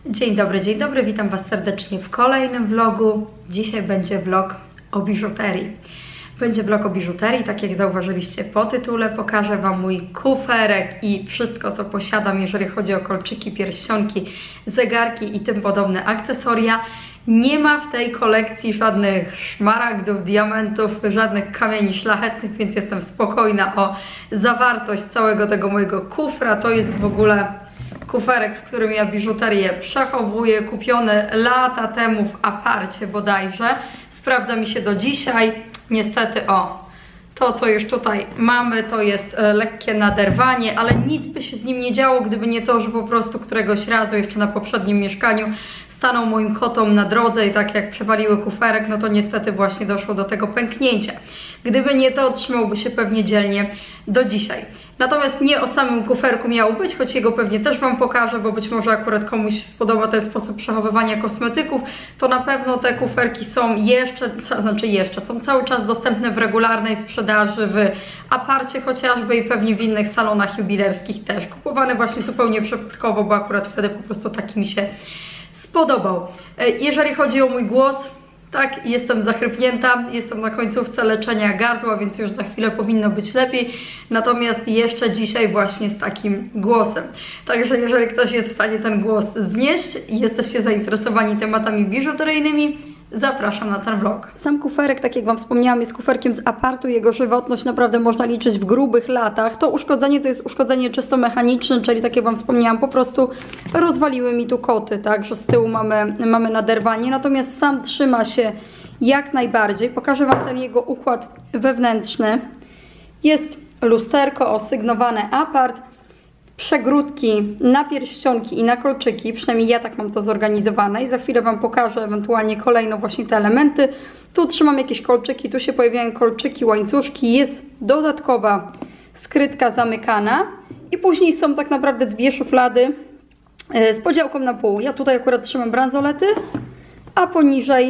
Dzień dobry, witam Was serdecznie w kolejnym vlogu. Dzisiaj będzie vlog o biżuterii. Będzie vlog o biżuterii, tak jak zauważyliście po tytule. Pokażę Wam mój kuferek i wszystko, co posiadam, jeżeli chodzi o kolczyki, pierścionki, zegarki i tym podobne akcesoria. Nie ma w tej kolekcji żadnych szmaragdów, diamentów, żadnych kamieni szlachetnych, więc jestem spokojna o zawartość całego tego mojego kufra. To jest w ogóle kuferek, w którym ja biżuterię przechowuję, kupiony lata temu w Aparcie bodajże. Sprawdza mi się do dzisiaj. Niestety to, co już tutaj mamy, to jest lekkie naderwanie, ale nic by się z nim nie działo, gdyby nie to, że po prostu któregoś razu jeszcze na poprzednim mieszkaniu stanął moim kotom na drodze i tak jak przewaliły kuferek, no to niestety właśnie doszło do tego pęknięcia. Gdyby nie to, trzymałby się pewnie dzielnie do dzisiaj. Natomiast nie o samym kuferku miało być, choć jego pewnie też Wam pokażę, bo być może akurat komuś się spodoba ten sposób przechowywania kosmetyków, to na pewno te kuferki są są cały czas dostępne w regularnej sprzedaży, w Aparcie chociażby i pewnie w innych salonach jubilerskich też. Kupowane właśnie zupełnie przypadkowo, bo akurat wtedy po prostu taki mi się spodobał. Jeżeli chodzi o mój głos, tak, jestem zachrypnięta, jestem na końcówce leczenia gardła, więc już za chwilę powinno być lepiej. Natomiast jeszcze dzisiaj właśnie z takim głosem. Także jeżeli ktoś jest w stanie ten głos znieść i jesteście zainteresowani tematami biżuteryjnymi, zapraszam na ten vlog. Sam kuferek, tak jak Wam wspomniałam, jest kuferkiem z Apartu. Jego żywotność naprawdę można liczyć w grubych latach. To uszkodzenie to jest uszkodzenie czysto mechaniczne, czyli tak jak Wam wspomniałam, po prostu rozwaliły mi tu koty, tak, że z tyłu mamy naderwanie. Natomiast sam trzyma się jak najbardziej. Pokażę Wam ten jego układ wewnętrzny. Jest lusterko osygnowane Apart. Przegródki na pierścionki i na kolczyki, przynajmniej ja tak mam to zorganizowane i za chwilę Wam pokażę ewentualnie kolejno właśnie te elementy. Tu trzymam jakieś kolczyki, tu się pojawiają kolczyki, łańcuszki, jest dodatkowa skrytka zamykana i później są tak naprawdę dwie szuflady z podziałką na pół. Ja tutaj akurat trzymam bransolety, a poniżej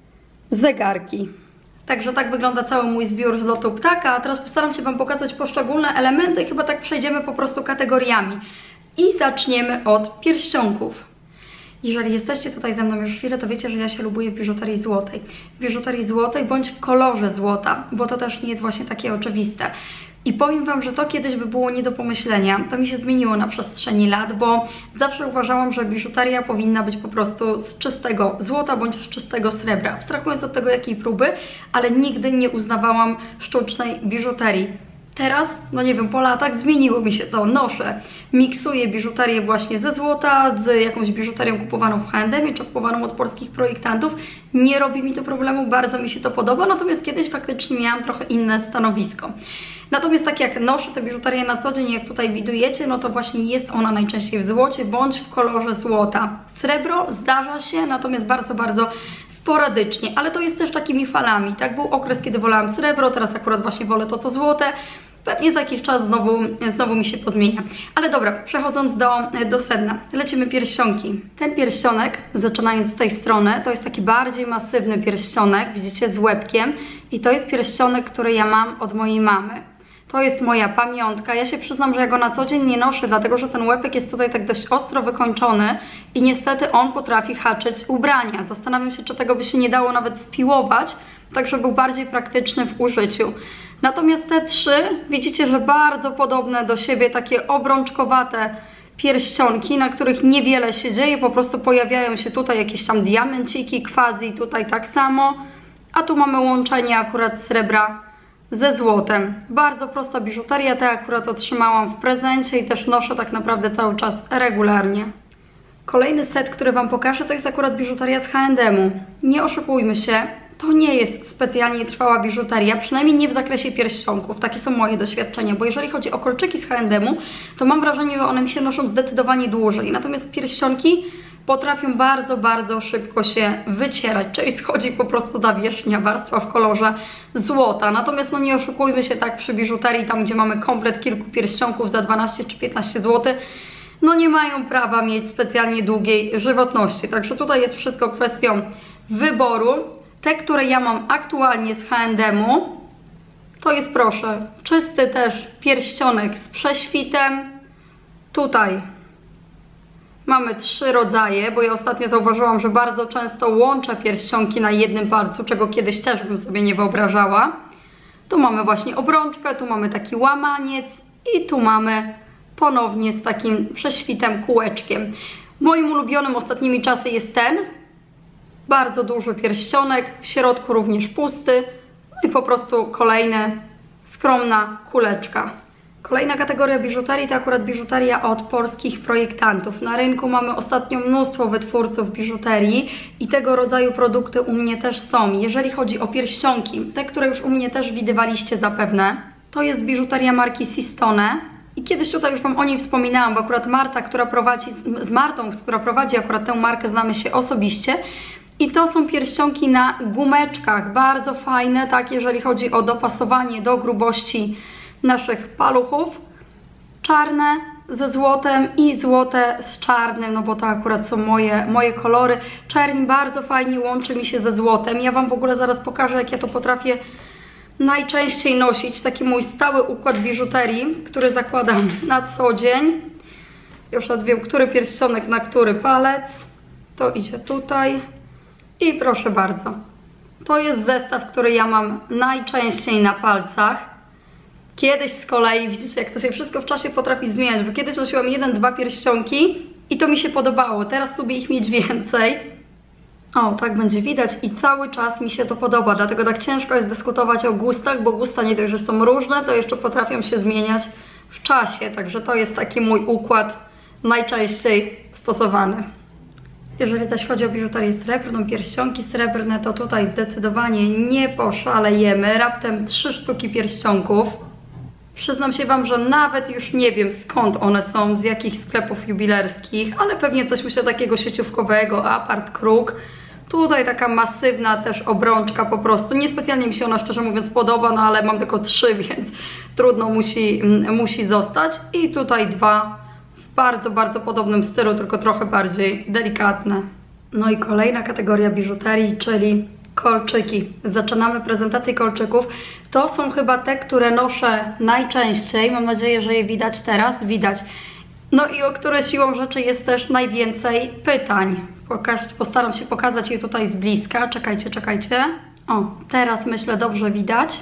zegarki. Także tak wygląda cały mój zbiór z lotu ptaka. A teraz postaram się Wam pokazać poszczególne elementy. Chyba tak przejdziemy po prostu kategoriami. I zaczniemy od pierścionków. Jeżeli jesteście tutaj ze mną już chwilę, to wiecie, że ja się lubuję w biżuterii złotej. W biżuterii złotej bądź w kolorze złota, bo to też nie jest właśnie takie oczywiste. I powiem Wam, że to kiedyś by było nie do pomyślenia. To mi się zmieniło na przestrzeni lat, bo zawsze uważałam, że biżuteria powinna być po prostu z czystego złota bądź z czystego srebra. Abstrahując od tego, jakiej próby, ale nigdy nie uznawałam sztucznej biżuterii. Teraz, no nie wiem, po latach zmieniło mi się to, noszę, miksuję biżuterię właśnie ze złota, z jakąś biżuterią kupowaną w H&M czy kupowaną od polskich projektantów. Nie robi mi to problemu, bardzo mi się to podoba, natomiast kiedyś faktycznie miałam trochę inne stanowisko. Natomiast tak jak noszę tę biżuterię na co dzień, jak tutaj widujecie, no to właśnie jest ona najczęściej w złocie bądź w kolorze złota. Srebro zdarza się, natomiast bardzo, bardzo sporadycznie, ale to jest też takimi falami, tak? Był okres, kiedy wolałam srebro, teraz akurat właśnie wolę to co złote. Pewnie za jakiś czas znowu mi się pozmienia. Ale dobra, przechodząc do sedna. Lecimy pierścionki. Ten pierścionek, zaczynając z tej strony, to jest taki bardziej masywny pierścionek, widzicie, z łebkiem. I to jest pierścionek, który ja mam od mojej mamy. To jest moja pamiątka. Ja się przyznam, że ja go na co dzień nie noszę, dlatego że ten łepek jest tutaj tak dość ostro wykończony i niestety on potrafi haczyć ubrania. Zastanawiam się, czy tego by się nie dało nawet spiłować, tak żeby był bardziej praktyczny w użyciu. Natomiast te trzy, widzicie, że bardzo podobne do siebie, takie obrączkowate pierścionki, na których niewiele się dzieje, po prostu pojawiają się tutaj jakieś tam diamenciki, quasi tutaj tak samo, a tu mamy łączenie akurat srebra ze złotem. Bardzo prosta biżuteria, te akurat otrzymałam w prezencie i też noszę tak naprawdę cały czas regularnie. Kolejny set, który Wam pokażę, to jest akurat biżuteria z H&M-u. Nie oszukujmy się, to nie jest specjalnie trwała biżuteria, przynajmniej nie w zakresie pierścionków. Takie są moje doświadczenia, bo jeżeli chodzi o kolczyki z H&M-u, to mam wrażenie, że one mi się noszą zdecydowanie dłużej. Natomiast pierścionki potrafią bardzo, bardzo szybko się wycierać, czyli schodzi po prostu ta wierzchnia warstwa w kolorze złota. Natomiast no nie oszukujmy się, tak przy biżuterii, tam gdzie mamy komplet kilku pierścionków za 12 czy 15 zł, no nie mają prawa mieć specjalnie długiej żywotności. Także tutaj jest wszystko kwestią wyboru. Te, które ja mam aktualnie z H&M-u, to jest, proszę, czysty też pierścionek z prześwitem. Tutaj Mamy 3 rodzaje, bo ja ostatnio zauważyłam, że bardzo często łączę pierścionki na jednym palcu, czego kiedyś też bym sobie nie wyobrażała. Tu mamy właśnie obrączkę, tu mamy taki łamaniec i tu mamy ponownie z takim prześwitem kółeczkiem. Moim ulubionym ostatnimi czasy jest ten. Bardzo duży pierścionek, w środku również pusty. No i po prostu kolejna skromna kuleczka. Kolejna kategoria biżuterii to akurat biżuteria od polskich projektantów. Na rynku mamy ostatnio mnóstwo wytwórców biżuterii i tego rodzaju produkty u mnie też są. Jeżeli chodzi o pierścionki, te, które już u mnie też widywaliście zapewne, to jest biżuteria marki Sistone. I kiedyś tutaj już Wam o niej wspominałam, bo akurat Marta, która prowadzi, z Martą, która prowadzi akurat tę markę, znamy się osobiście. I to są pierścionki na gumeczkach, bardzo fajne, tak, jeżeli chodzi o dopasowanie do grubości naszych paluchów. Czarne ze złotem i złote z czarnym, no bo to akurat są moje kolory. Czerń bardzo fajnie łączy mi się ze złotem. Ja Wam w ogóle zaraz pokażę, jak ja to potrafię najczęściej nosić. Taki mój stały układ biżuterii, który zakładam na co dzień. Już odwiem, który pierścionek na który palec. To idzie tutaj. I proszę bardzo. To jest zestaw, który ja mam najczęściej na palcach. Kiedyś z kolei, widzicie, jak to się wszystko w czasie potrafi zmieniać, bo kiedyś nosiłam 1-2 pierścionki i to mi się podobało. Teraz lubię ich mieć więcej. O, tak będzie widać i cały czas mi się to podoba, dlatego tak ciężko jest dyskutować o gustach, bo gusta nie dość, że są różne, to jeszcze potrafią się zmieniać w czasie. Także to jest taki mój układ najczęściej stosowany. Jeżeli zaś chodzi o biżuterię srebrną, pierścionki srebrne, to tutaj zdecydowanie nie poszalejemy. Raptem 3 sztuki pierścionków. Przyznam się Wam, że nawet już nie wiem, skąd one są, z jakich sklepów jubilerskich, ale pewnie coś, myślę, takiego sieciówkowego, apart, kruk. Tutaj taka masywna też obrączka po prostu. Niespecjalnie mi się ona, szczerze mówiąc, podoba, no ale mam tylko 3, więc trudno, musi zostać. I tutaj 2 w bardzo, bardzo podobnym stylu, tylko trochę bardziej delikatne. No i kolejna kategoria biżuterii, czyli kolczyki. Zaczynamy prezentację kolczyków. To są chyba te, które noszę najczęściej. Mam nadzieję, że je widać teraz. Widać. No i o które siłą rzeczy jest też najwięcej pytań. Postaram się pokazać je tutaj z bliska. Czekajcie, czekajcie. O, teraz myślę dobrze widać.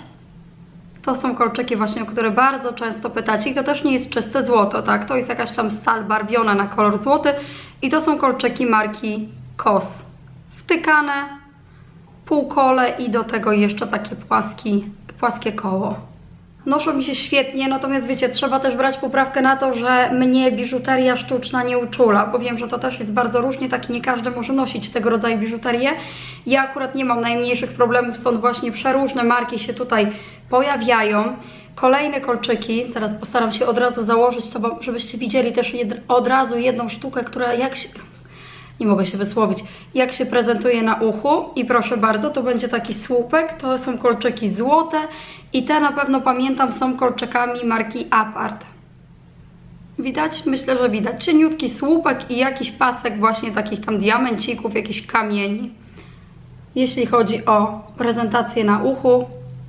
To są kolczyki właśnie, o które bardzo często pytacie. I to też nie jest czyste złoto, tak? To jest jakaś tam stal barwiona na kolor złoty. I to są kolczyki marki KOS. Wtykane, półkole i do tego jeszcze takie płaskie koło. Noszą mi się świetnie, natomiast wiecie, trzeba też brać poprawkę na to, że mnie biżuteria sztuczna nie uczula, bo wiem, że to też jest bardzo różnie, tak nie każdy może nosić tego rodzaju biżuterię. Ja akurat nie mam najmniejszych problemów, stąd właśnie przeróżne marki się tutaj pojawiają. Kolejne kolczyki, zaraz postaram się od razu założyć, żebyście widzieli też od razu jedną sztukę, która nie mogę się wysłowić, jak się prezentuje na uchu. I proszę bardzo, to będzie taki słupek, to są kolczyki złote i te na pewno pamiętam, są kolczykami marki Apart. Widać? Myślę, że widać. Cieniutki słupek i jakiś pasek właśnie takich tam diamencików, jakiś kamieni. Jeśli chodzi o prezentację na uchu,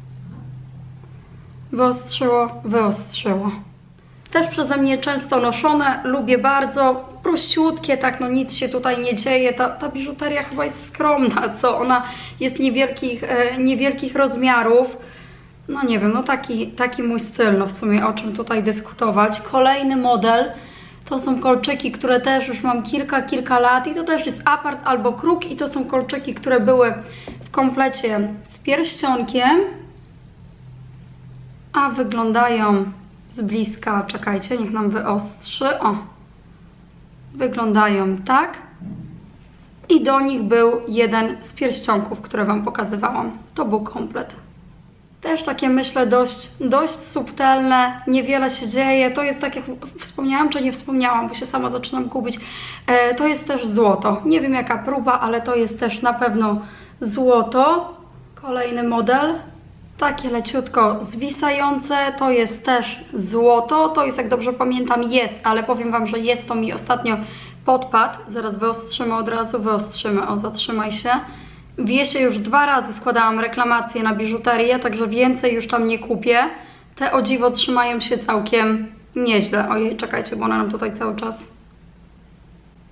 wyostrzyło. Też przeze mnie często noszone, lubię bardzo, prościutkie, tak, no nic się tutaj nie dzieje, ta biżuteria chyba jest skromna, co ona jest niewielkich rozmiarów, no nie wiem, no taki mój styl, no w sumie o czym tutaj dyskutować. Kolejny model to są kolczyki, które też już mam kilka lat i to też jest apart albo kruk i to są kolczyki, które były w komplecie z pierścionkiem, a wyglądają z bliska, czekajcie, niech nam wyostrzy, o, wyglądają tak i do nich był jeden z pierścionków, które Wam pokazywałam, to był komplet. Też takie, myślę, dość subtelne, niewiele się dzieje, to jest tak jak wspomniałam, czy nie wspomniałam, bo się sama zaczynam gubić, to jest też złoto, nie wiem jaka próba, ale to jest też na pewno złoto. Kolejny model. Takie leciutko zwisające, to jest też złoto, to jest, jak dobrze pamiętam, jest, ale powiem Wam, że jest to mi ostatnio podpadł, zaraz wyostrzymy od razu, wyostrzymy, o, zatrzymaj się. Wiesie już 2 razy składałam reklamację na biżuterię, także więcej już tam nie kupię. Te o dziwo trzymają się całkiem nieźle. Ojej, czekajcie, bo one nam tutaj cały czas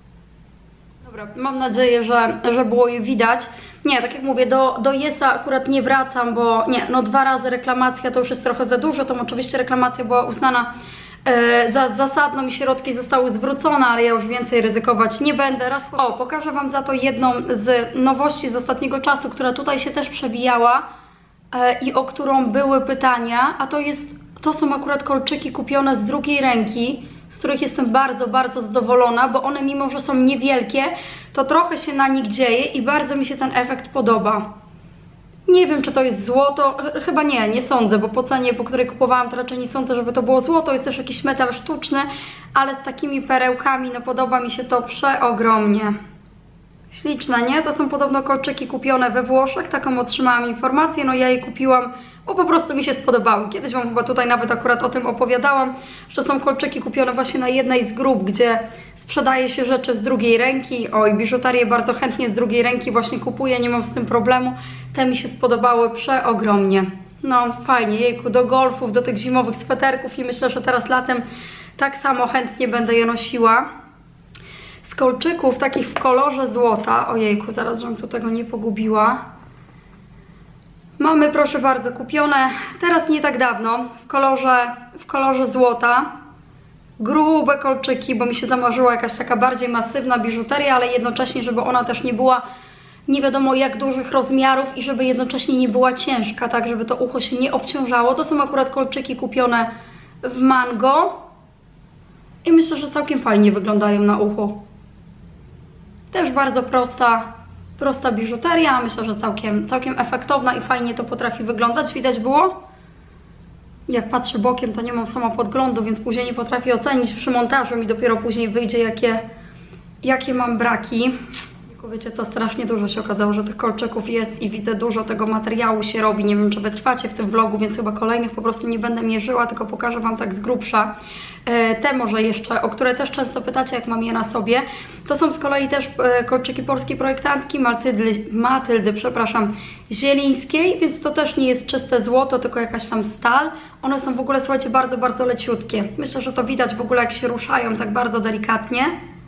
Dobra, mam nadzieję, że było je widać. Nie, tak jak mówię, do Yesa akurat nie wracam, bo nie, no 2 razy reklamacja to już jest trochę za dużo. Tam oczywiście reklamacja była uznana za zasadną i środki zostały zwrócone, ale ja już więcej ryzykować nie będę. Pokażę Wam za to jedną z nowości z ostatniego czasu, która tutaj się też przewijała i o którą były pytania, a to są akurat kolczyki kupione z drugiej ręki, z których jestem bardzo, bardzo zadowolona, bo one mimo, że są niewielkie, to trochę się na nich dzieje i bardzo mi się ten efekt podoba. Nie wiem, czy to jest złoto, chyba nie sądzę, bo po cenie, po której kupowałam, to raczej nie sądzę, żeby to było złoto, jest też jakiś metal sztuczny, ale z takimi perełkami, no podoba mi się to przeogromnie. Śliczne, nie? To są podobno kolczyki kupione we Włoszech, taką otrzymałam informację, no ja je kupiłam, bo po prostu mi się spodobały. Kiedyś Wam chyba tutaj nawet akurat o tym opowiadałam, że to są kolczyki kupione właśnie na jednej z grup, gdzie sprzedaje się rzeczy z drugiej ręki. Oj, biżuterię bardzo chętnie z drugiej ręki właśnie kupuję, nie mam z tym problemu. Te mi się spodobały przeogromnie. No fajnie, jejku, do golfów, do tych zimowych sweterków i myślę, że teraz latem tak samo chętnie będę je nosiła. Z kolczyków takich w kolorze złota, ojejku, zaraz, żebym tu tego nie pogubiła. Mamy, proszę bardzo, kupione teraz nie tak dawno w kolorze złota. Grube kolczyki, bo mi się zamarzyła jakaś taka bardziej masywna biżuteria, ale jednocześnie, żeby ona też nie była nie wiadomo jak dużych rozmiarów i żeby jednocześnie nie była ciężka, tak żeby to ucho się nie obciążało. To są akurat kolczyki kupione w Mango i myślę, że całkiem fajnie wyglądają na uchu. Też bardzo prosta biżuteria, myślę, że całkiem efektowna i fajnie to potrafi wyglądać. Widać było? Jak patrzę bokiem, to nie mam sama podglądu, więc później nie potrafię ocenić przy montażu, mi dopiero później wyjdzie jakie mam braki. Wiecie co, strasznie dużo się okazało, że tych kolczyków jest i widzę dużo tego materiału się robi. Nie wiem, czy wytrwacie w tym vlogu, więc chyba kolejnych po prostu nie będę mierzyła, tylko pokażę Wam tak z grubsza. Te może jeszcze, o które też często pytacie, jak mam je na sobie. To są z kolei też kolczyki polskiej projektantki Matyldy, Zielińskiej, więc to też nie jest czyste złoto, tylko jakaś tam stal. One są w ogóle, słuchajcie, bardzo, bardzo leciutkie. Myślę, że to widać w ogóle, jak się ruszają tak bardzo delikatnie.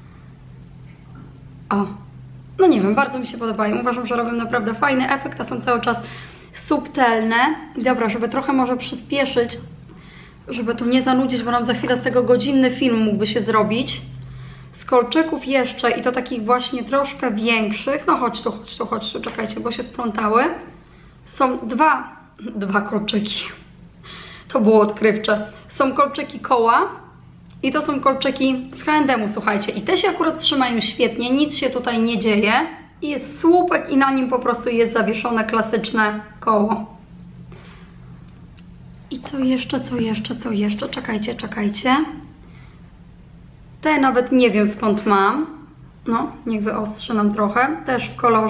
O. No nie wiem, bardzo mi się podobają. Uważam, że robią naprawdę fajny efekt, a są cały czas subtelne. I dobra, żeby trochę może przyspieszyć, żeby tu nie zanudzić, bo nam za chwilę z tego godzinny film mógłby się zrobić. Z kolczyków jeszcze i to takich właśnie troszkę większych. No chodź tu, czekajcie, bo się splątały. Są dwa kolczyki. To było odkrywcze. Są kolczyki koła. I to są kolczyki z H&M-u, słuchajcie. I te się akurat trzymają świetnie, nic się tutaj nie dzieje. I jest słupek i na nim po prostu jest zawieszone klasyczne koło. I co jeszcze? Czekajcie. Te nawet nie wiem skąd mam. No, niech wyostrzy nam trochę. Też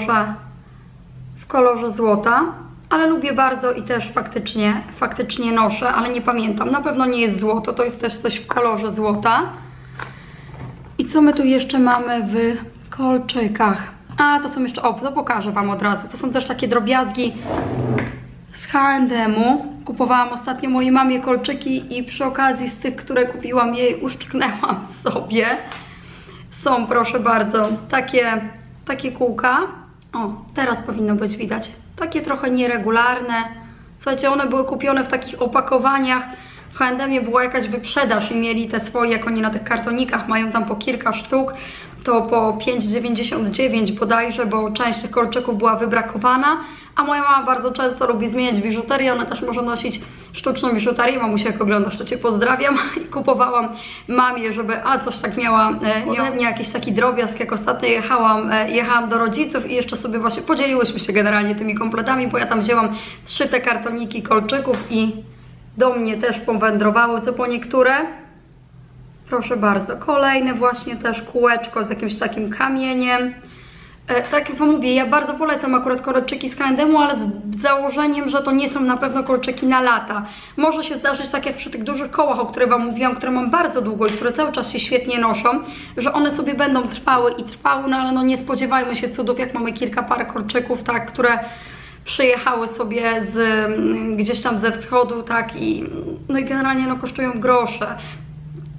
w kolorze złota. Ale lubię bardzo i też faktycznie noszę, ale nie pamiętam. Na pewno nie jest złoto, to jest też coś w kolorze złota. I co my tu jeszcze mamy w kolczykach? A, to są jeszcze, to pokażę Wam od razu. To są też takie drobiazgi z H&M-u. Kupowałam ostatnio mojej mamie kolczyki i przy okazji z tych, które kupiłam jej, uszczknęłam sobie. Są, proszę bardzo, takie kółka. O, teraz powinno być widać. Takie trochę nieregularne. Słuchajcie, one były kupione w takich opakowaniach. W H&M-ie była jakaś wyprzedaż i mieli te swoje, jak oni na tych kartonikach mają tam po kilka sztuk, to po 5,99 bodajże, bo część tych kolczyków była wybrakowana. A moja mama bardzo często lubi zmieniać biżuterię, ona też może nosić sztuczną biżuterię. Mamusia, jak oglądasz, to Cię pozdrawiam. I kupowałam mamie, żeby coś tak miała ode mnie, jakiś taki drobiazg, jak ostatnio jechałam do rodziców i jeszcze sobie właśnie podzieliłyśmy się generalnie tymi kompletami, bo ja tam wzięłam 3 te kartoniki kolczyków i do mnie też powędrowały, co po niektóre. Proszę bardzo, kolejne właśnie też kółeczko z jakimś takim kamieniem. Tak jak Wam mówię, ja bardzo polecam akurat kolczyki z H&M-u, ale z założeniem, że to nie są na pewno kolczyki na lata. Może się zdarzyć, tak jak przy tych dużych kołach, o których Wam mówiłam, które mam bardzo długo i które cały czas się świetnie noszą, że one sobie będą trwały, no ale no nie spodziewajmy się cudów, jak mamy kilka par kolczyków, tak, które przyjechały sobie gdzieś tam ze wschodu, tak, i no i generalnie no kosztują grosze.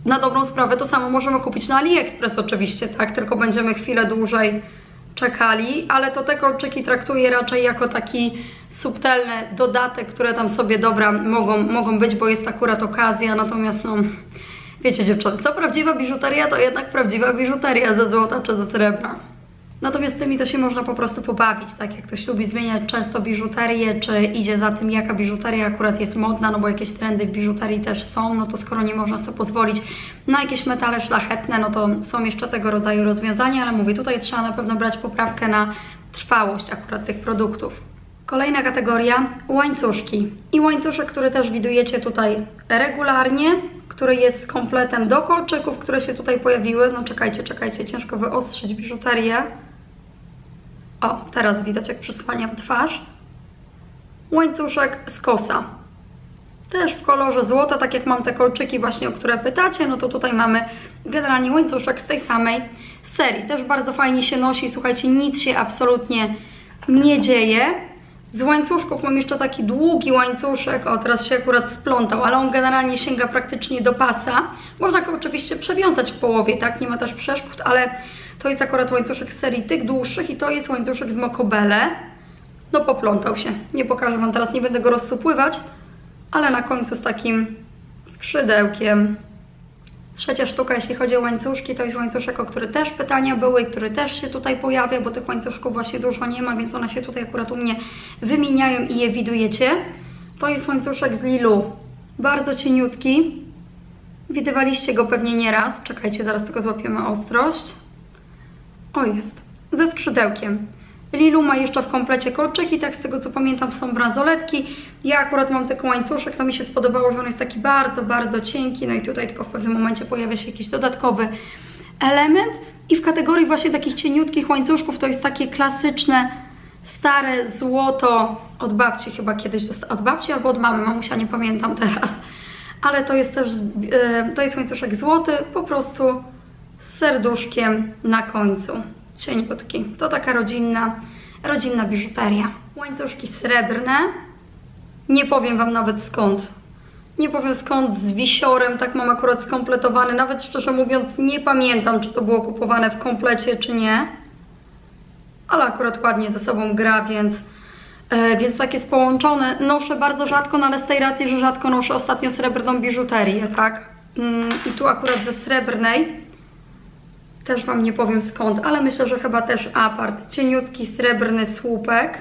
na dobrą sprawę to samo możemy kupić na AliExpress oczywiście, tak? Tylko będziemy chwilę dłużej czekali, ale to te kolczyki traktuję raczej jako taki subtelny dodatek, które tam sobie dobra mogą być, bo jest akurat okazja, natomiast no wiecie dziewczyny, co prawdziwa biżuteria to jednak prawdziwa biżuteria ze złota czy ze srebra. Natomiast z tymi to się można po prostu pobawić, tak jak ktoś lubi zmieniać często biżuterię, czy idzie za tym, jaka biżuteria akurat jest modna, no bo jakieś trendy w biżuterii też są, no to skoro nie można sobie pozwolić na jakieś metale szlachetne, no to są jeszcze tego rodzaju rozwiązania, ale mówię, tutaj trzeba na pewno brać poprawkę na trwałość akurat tych produktów. Kolejna kategoria, łańcuszki. I łańcuszek, który też widujecie tutaj regularnie, który jest z kompletem do kolczyków, które się tutaj pojawiły. No czekajcie, ciężko wyostrzyć biżuterię. O, teraz widać, jak przysłaniam twarz. Łańcuszek z kosa. Też w kolorze złota, tak jak mam te kolczyki właśnie, o które pytacie, no to tutaj mamy generalnie łańcuszek z tej samej serii. Też bardzo fajnie się nosi, słuchajcie, nic się absolutnie nie dzieje. Z łańcuszków mam jeszcze taki długi łańcuszek, o teraz się akurat splątał, ale on generalnie sięga praktycznie do pasa. Można go oczywiście przewiązać w połowie, tak, nie ma też przeszkód, ale to jest akurat łańcuszek z serii tych dłuższych i to jest łańcuszek z Mokobele. No poplątał się, nie pokażę Wam teraz, nie będę go rozsupływać, ale na końcu z takim skrzydełkiem. Trzecia sztuka, jeśli chodzi o łańcuszki, to jest łańcuszek, o który też pytania były i który też się tutaj pojawia, bo tych łańcuszków właśnie dużo nie ma, więc one się tutaj akurat u mnie wymieniają i je widujecie. To jest łańcuszek z Lilu, bardzo cieniutki. Widywaliście go pewnie nieraz. Czekajcie, zaraz tylko złapiemy ostrość. O, jest. Ze skrzydełkiem. Lilu ma jeszcze w komplecie kolczyki, tak z tego co pamiętam są bransoletki. Ja akurat mam tylko łańcuszek, to mi się spodobało, że on jest taki bardzo, bardzo cienki. No i tutaj tylko w pewnym momencie pojawia się jakiś dodatkowy element. I w kategorii właśnie takich cieniutkich łańcuszków to jest takie klasyczne, stare złoto od babci chyba kiedyś, od babci albo od mamy, mamusia, nie pamiętam teraz. Ale to jest też, to jest łańcuszek złoty, po prostu z serduszkiem na końcu. Cieniutki. To taka rodzinna biżuteria. Łańcuszki srebrne. Nie powiem Wam nawet skąd. Nie powiem skąd, z wisiorem, tak mam akurat skompletowany. Nawet szczerze mówiąc nie pamiętam, czy to było kupowane w komplecie, czy nie. Ale akurat ładnie ze sobą gra, więc tak jest połączone. Noszę bardzo rzadko, no ale z tej racji, że rzadko noszę ostatnio srebrną biżuterię, tak? I tu akurat ze srebrnej. Też Wam nie powiem skąd, ale myślę, że chyba też apart. Cieniutki, srebrny słupek.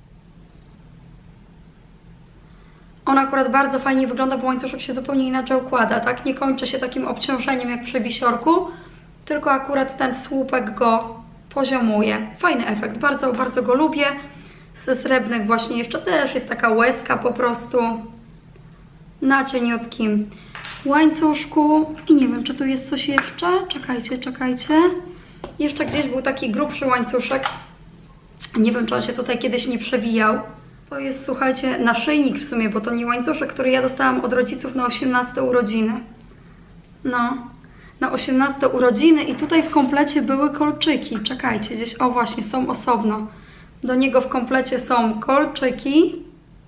On akurat bardzo fajnie wygląda, bo łańcuszek się zupełnie inaczej układa, tak? Nie kończy się takim obciążeniem jak przy wisiorku, tylko akurat ten słupek go poziomuje. Fajny efekt, bardzo, bardzo go lubię. Ze srebrnych właśnie jeszcze też jest taka łezka po prostu na cieniutkim łańcuszku. I nie wiem, czy tu jest coś jeszcze. Czekajcie. Jeszcze gdzieś był taki grubszy łańcuszek. Nie wiem, czy on się tutaj kiedyś nie przewijał. To jest, słuchajcie, naszyjnik w sumie, bo to nie łańcuszek, który ja dostałam od rodziców na 18 urodziny. No, na 18 urodziny i tutaj w komplecie były kolczyki. Czekajcie, gdzieś, o właśnie, są osobno. Do niego w komplecie są kolczyki.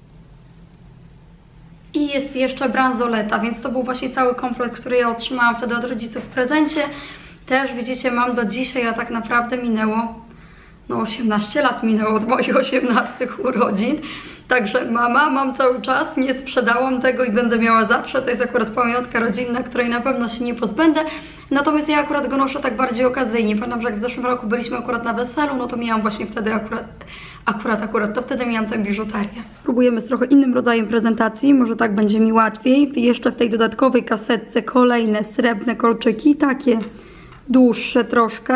I jest jeszcze bransoleta, więc to był właśnie cały komplet, który ja otrzymałam wtedy od rodziców w prezencie. Też widzicie, mam do dzisiaj, a tak naprawdę minęło, no 18 lat minęło od moich 18 urodzin. Także mam cały czas, nie sprzedałam tego i będę miała zawsze. To jest akurat pamiątka rodzinna, której na pewno się nie pozbędę. Natomiast ja akurat go noszę tak bardziej okazyjnie. Pamiętam, że jak w zeszłym roku byliśmy akurat na weselu, no to miałam właśnie wtedy to wtedy miałam tę biżuterię. Spróbujemy z trochę innym rodzajem prezentacji, może tak będzie mi łatwiej. Jeszcze w tej dodatkowej kasetce kolejne srebrne kolczyki, takie dłuższe troszkę.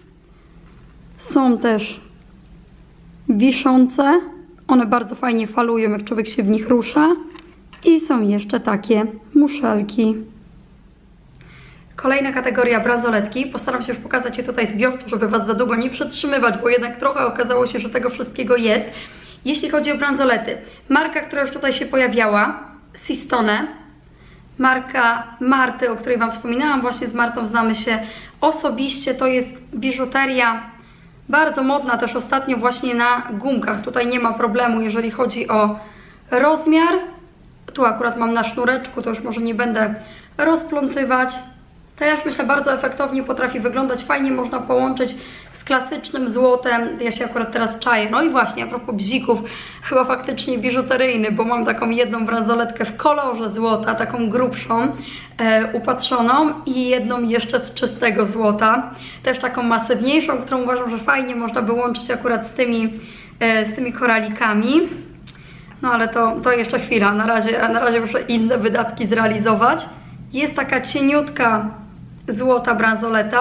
Są też wiszące. One bardzo fajnie falują, jak człowiek się w nich rusza. I są jeszcze takie muszelki. Kolejna kategoria bransoletki. Postaram się już pokazać je tutaj zbiorczo, żeby Was za długo nie przetrzymywać, bo jednak trochę okazało się, że tego wszystkiego jest. Jeśli chodzi o bransolety, marka, która już tutaj się pojawiała, Sistone. Marka Marty, o której Wam wspominałam, właśnie z Martą znamy się osobiście. To jest biżuteria bardzo modna też ostatnio właśnie na gumkach. Tutaj nie ma problemu, jeżeli chodzi o rozmiar. Tu akurat mam na sznureczku, to już może nie będę rozplątywać. Też myślę, bardzo efektownie potrafi wyglądać, fajnie można połączyć z klasycznym złotem. Ja się akurat teraz czaję. No i właśnie, a propos bzików, chyba faktycznie biżuteryjny, bo mam taką jedną bransoletkę w kolorze złota, taką grubszą, upatrzoną i jedną jeszcze z czystego złota, też taką masywniejszą, którą uważam, że fajnie można by łączyć akurat z tymi koralikami. No ale to jeszcze chwila, na razie muszę inne wydatki zrealizować. Jest taka cieniutka złota bransoleta.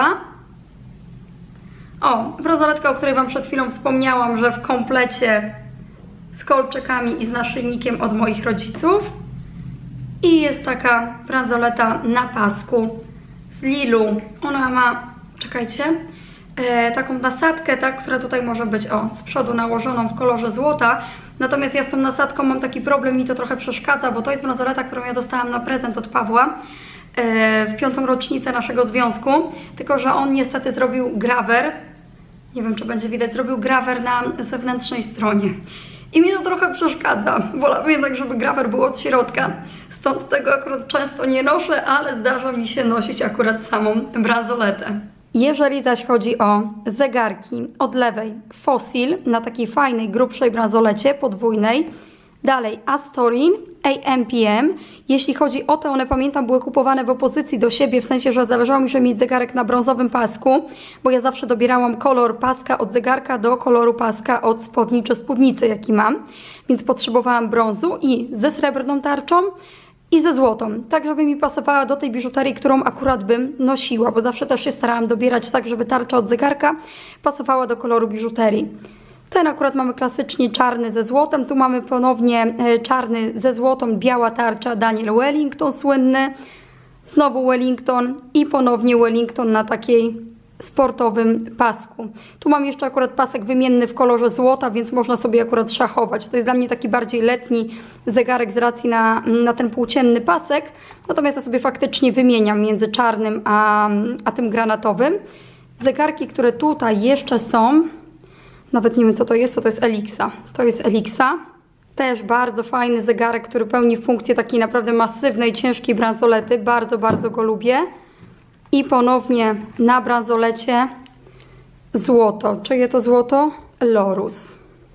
O, bransoletka, o której Wam przed chwilą wspomniałam, że w komplecie z kolczykami i z naszyjnikiem od moich rodziców. I jest taka bransoleta na pasku z lilu. Ona ma, czekajcie, taką nasadkę, tak, która tutaj może być z przodu nałożoną w kolorze złota. Natomiast ja z tą nasadką mam taki problem, mi to trochę przeszkadza, bo to jest bransoleta, którą ja dostałam na prezent od Pawła w 5. rocznicę naszego związku, tylko że on niestety zrobił grawer, nie wiem czy będzie widać, zrobił grawer na zewnętrznej stronie i mi to trochę przeszkadza. Wolałabym jednak, żeby grawer był od środka, stąd tego akurat często nie noszę, ale zdarza mi się nosić akurat samą bransoletę. Jeżeli zaś chodzi o zegarki, od lewej Fossil na takiej fajnej, grubszej bransolecie podwójnej. Dalej Astorin, AM/PM. Jeśli chodzi o te, one pamiętam były kupowane w opozycji do siebie, w sensie, że zależało mi, żeby mieć zegarek na brązowym pasku, bo ja zawsze dobierałam kolor paska od zegarka do koloru paska od spodni czy spódnicy, jaki mam. Więc potrzebowałam brązu i ze srebrną tarczą i ze złotą, tak żeby mi pasowała do tej biżuterii, którą akurat bym nosiła, bo zawsze też się starałam dobierać tak, żeby tarcza od zegarka pasowała do koloru biżuterii. Ten akurat mamy klasycznie czarny ze złotem, tu mamy ponownie czarny ze złotą, biała tarcza, Daniel Wellington słynny, znowu Wellington i ponownie Wellington na takiej sportowym pasku. Tu mam jeszcze akurat pasek wymienny w kolorze złota, więc można sobie akurat szachować. To jest dla mnie taki bardziej letni zegarek z racji na ten płócienny pasek, natomiast ja sobie faktycznie wymieniam między czarnym a tym granatowym. Zegarki, które tutaj jeszcze są, nawet nie wiem co to jest Elixa. To jest Elixa. Też bardzo fajny zegarek, który pełni funkcję takiej naprawdę masywnej, ciężkiej bransolety. Bardzo, bardzo go lubię. I ponownie na bransolecie złoto. Czyje to złoto? Lorus.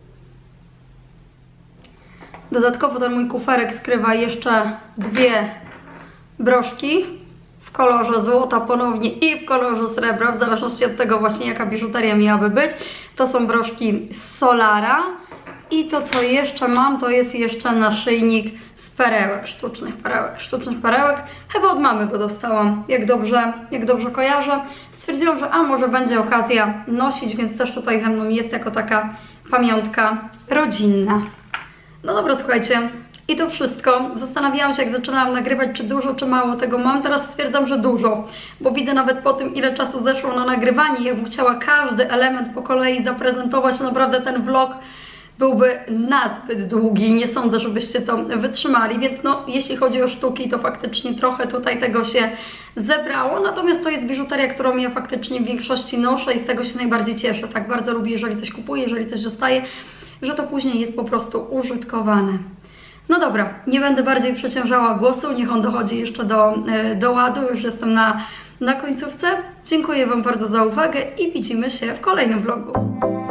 Dodatkowo ten mój kuferek skrywa jeszcze dwie broszki w kolorze złota ponownie i w kolorze srebra, w zależności od tego właśnie jaka biżuteria miałaby być. To są broszki z Solara. I to co jeszcze mam, to jest jeszcze naszyjnik z perełek, sztucznych perełek. Chyba od mamy go dostałam, jak dobrze kojarzę. Stwierdziłam, że może będzie okazja nosić, więc też tutaj ze mną jest jako taka pamiątka rodzinna. No dobra, słuchajcie, i to wszystko. Zastanawiałam się, jak zaczynałam nagrywać, czy dużo, czy mało tego mam. Teraz stwierdzam, że dużo, bo widzę nawet po tym, ile czasu zeszło na nagrywanie. Ja bym chciała każdy element po kolei zaprezentować. Naprawdę ten vlog byłby nazbyt długi, nie sądzę, żebyście to wytrzymali, więc no, jeśli chodzi o sztuki, to faktycznie trochę tutaj tego się zebrało, natomiast to jest biżuteria, którą ja faktycznie w większości noszę i z tego się najbardziej cieszę. Tak bardzo lubię, jeżeli coś kupuję, jeżeli coś dostaję, że to później jest po prostu użytkowane. No dobra, nie będę bardziej przeciążała głosu, niech on dochodzi jeszcze do ładu, już jestem na końcówce. Dziękuję Wam bardzo za uwagę i widzimy się w kolejnym vlogu.